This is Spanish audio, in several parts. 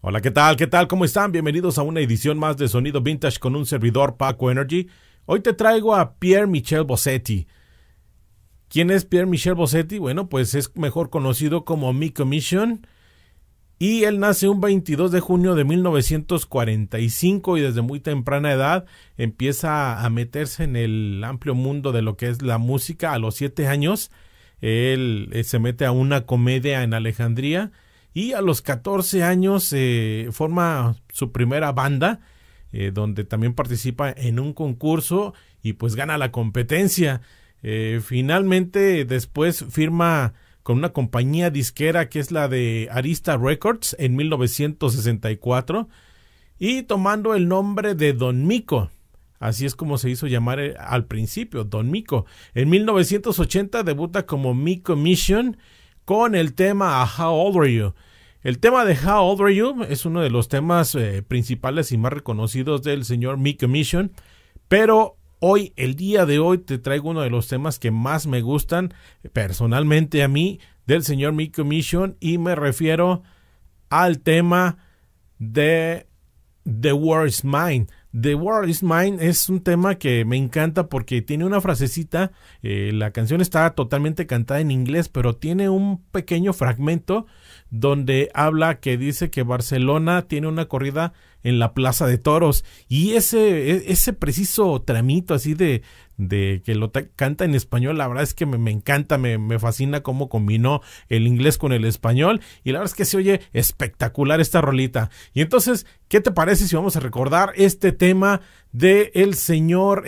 Hola, ¿qué tal? ¿Qué tal? ¿Cómo están? Bienvenidos a una edición más de Sonido Vintage con un servidor, Paco Energy. Hoy te traigo a Pierre-Michel Bossetti. ¿Quién es Pierre-Michel Bossetti? Bueno, pues es mejor conocido como Miko Mission. Y él nace un 22 de junio de 1945 y desde muy temprana edad empieza a meterse en el amplio mundo de lo que es la música. A los 7 años él se mete a una comedia en Alejandría y a los 14 años forma su primera banda donde también participa en un concurso y pues gana la competencia. Finalmente después firma con una compañía disquera que es la de Arista Records en 1964 y tomando el nombre de Don Miko. Así es como se hizo llamar al principio, Don Miko. En 1980 debuta como Miko Mission con el tema How Old Are You. El tema de How Old Are You es uno de los temas principales y más reconocidos del señor Miko Mission, pero hoy, el día de hoy, te traigo uno de los temas que más me gustan personalmente a mí del señor Miko Mission y me refiero al tema de The World Is Mine. The World Is Mine es un tema que me encanta porque tiene una frasecita, la canción está totalmente cantada en inglés, pero tiene un pequeño fragmento donde habla que dice que Barcelona tiene una corrida en la Plaza de Toros y ese preciso tramito así de que lo canta en español, la verdad es que me encanta, me fascina cómo combinó el inglés con el español y la verdad es que se oye espectacular esta rolita. Y entonces, ¿qué te parece si vamos a recordar este tema de el señor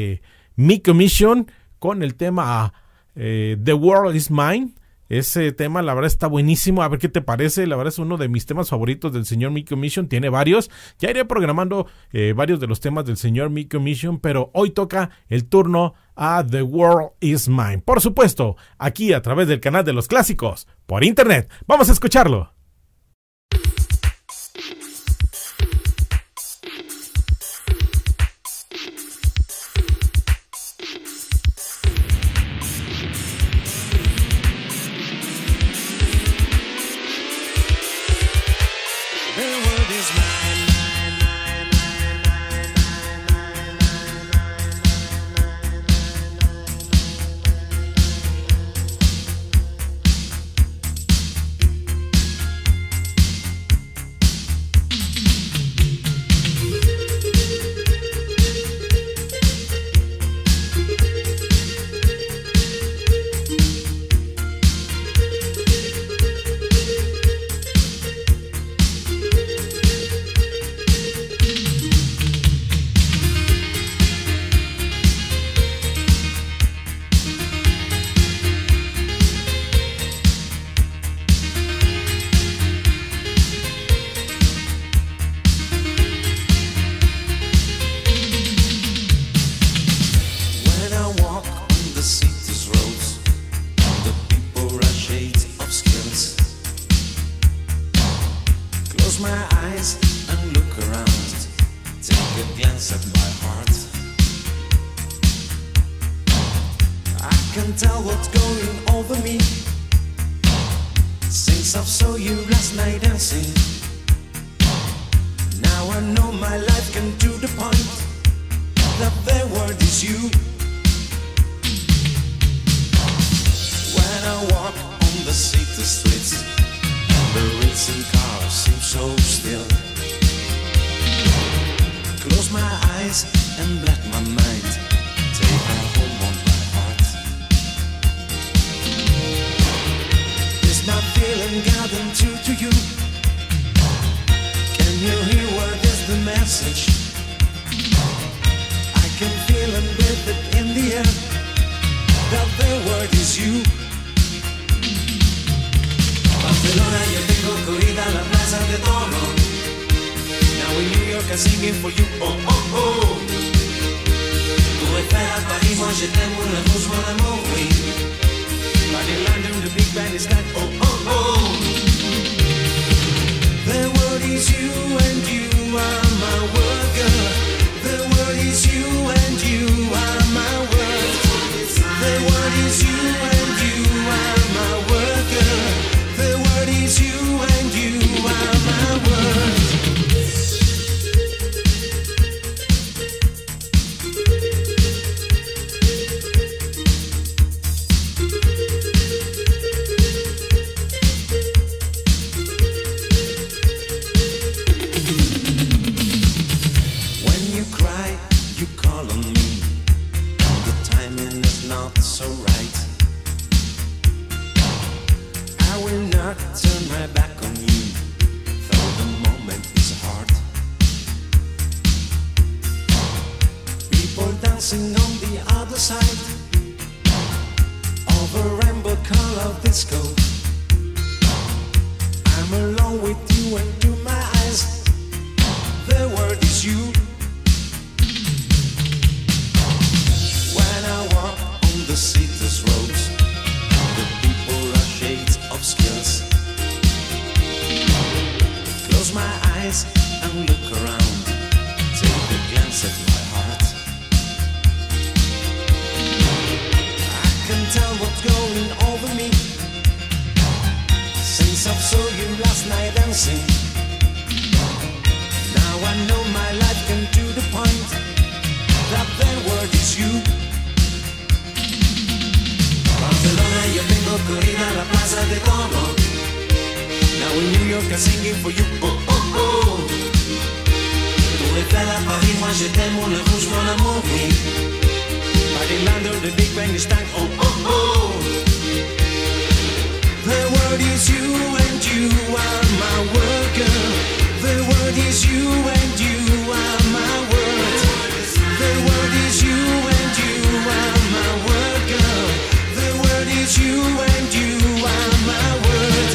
Miko Mission con el tema The World Is Mine? Ese tema la verdad está buenísimo, a ver qué te parece, la verdad es uno de mis temas favoritos del señor Miko Mission, tiene varios, ya iré programando varios de los temas del señor Miko Mission, pero hoy toca el turno a The World Is Mine, por supuesto, aquí a través del canal de los clásicos, por internet, vamos a escucharlo. The word is you and you are my word. with you into my eyes. The word is you. When I walk on the city's roads, the people are shades of skills. Close my eyes and look around. Take a glance at my heart. I can tell what's going over me since I saw you last night dancing. Now I know my life came to the point that the word is you. Barcelona, yo tengo corrida a la plaza de Toro. Now in New York I'm singing for you. Oh, oh, oh. Tour Eiffel à Paris, moi je t'aime, mon rouge, mon amour, oui. Paris, London, the Big Bang is time. Oh, oh, oh. The word is you and you are my word, girl. The word is you and you are my word. The word is you and you are my word, girl. The word is you and you are my word.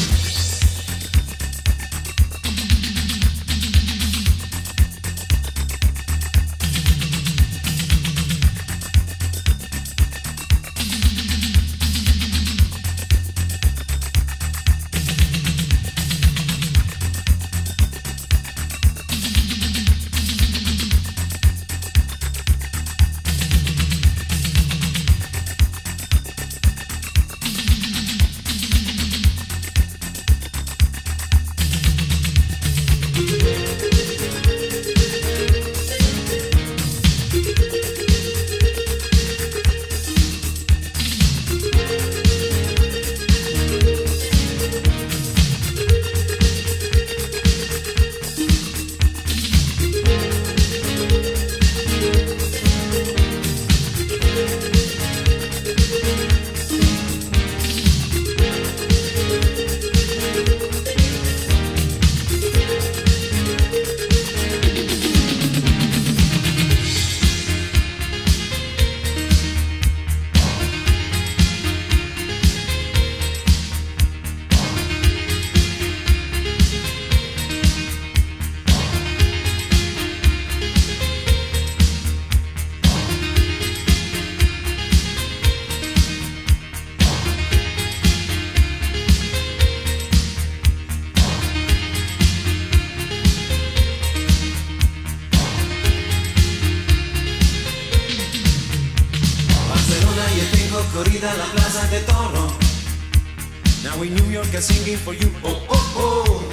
Corrida la plaza de Toro. Now in New York I'm singing for you. Oh oh oh.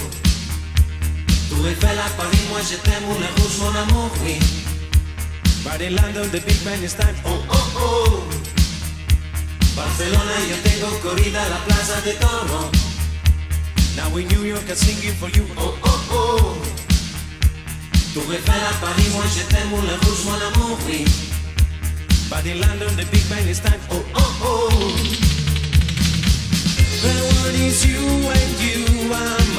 Tour Eiffel à Paris, moi je t'aime, mon rouge, mon amour, oui. Paris, London, the Big Bang is time. Oh oh oh. Barcelona, yo tengo corrida la plaza de Toro. Now in New York I'm singing for you. Oh oh oh. Tour Eiffel à Paris, moi je t'aime, mon rouge, mon amour, oui. But in London the Big Bang is time. Oh oh oh. The word is you and you are my